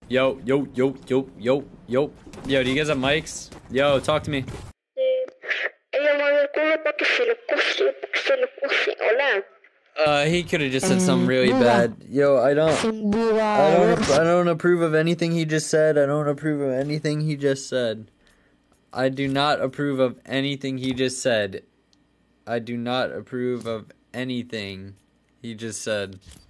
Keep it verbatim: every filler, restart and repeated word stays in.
Yo, yo, yo, yo, yo, yo. Yo, do you guys have mics? Yo, talk to me. Ella mueve el culo para que se lo cose, para que se lo cose. Hola. Uh, he could have just said something really bad. Yo, I don't, I don't, I don't approve of anything he just said. I don't approve of anything he just said. I do not approve of anything he just said. I do not approve of anything he just said.